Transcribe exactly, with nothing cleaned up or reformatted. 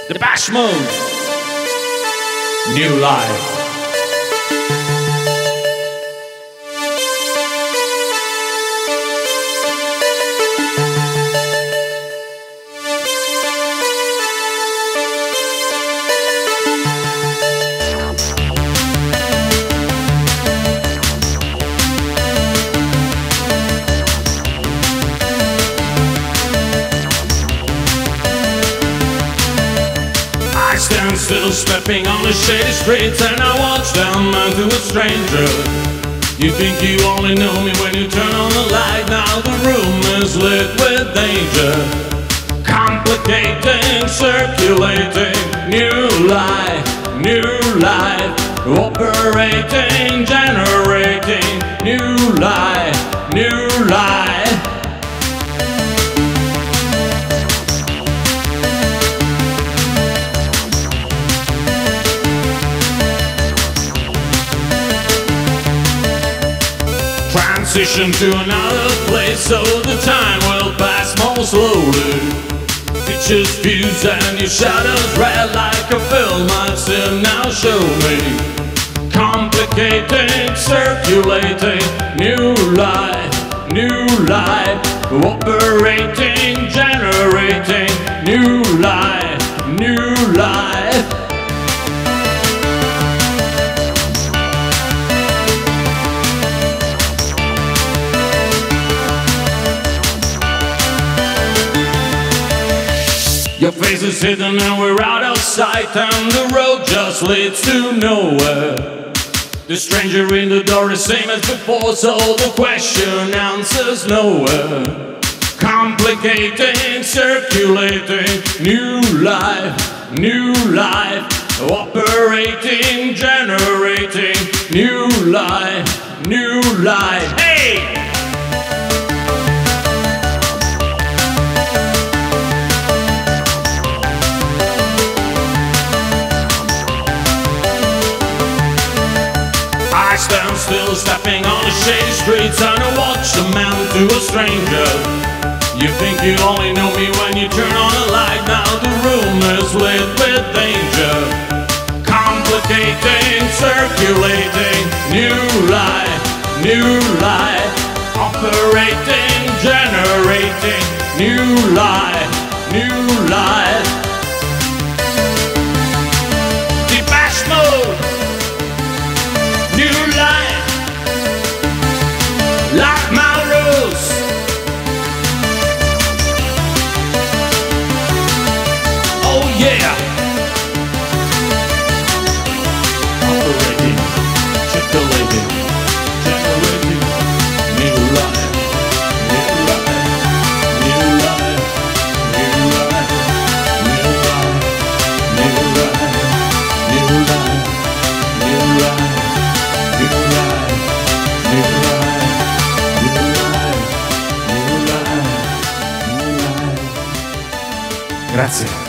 Depeche Mode, New Life. Stand still, stepping on the shady streets, and I watch down man to a stranger. You think you only know me when you turn on the light. Now the room is lit with danger, complicating, circulating. New life, new life, operating, generating. New life, new life. Transition to another place, so the time will pass more slowly. Pictures fuse and your shadows red like a film I've seen. Now show me, complicating, circulating. New life, new life, operating, generating. New life, new life. Your face is hidden and we're out of sight, and the road just leads to nowhere. The stranger in the door is same as before, so the question answers nowhere. Complicating, circulating. New life, new life, operating, generating. New life, new life. Hey! Stand still, stepping on the shady streets, and I watch the man to a stranger. You think you only know me when you turn on the light. Now the room is lit with danger, complicating, circulating. New life, new life, operating, generating. New life, new life. Depeche Mode, new life, like my rose. Oh yeah. Operating, circulating, generating. New life, new life, new life, new life, new life, new life, new life, new life. New life, new life, new life, new life, new life. Grazie.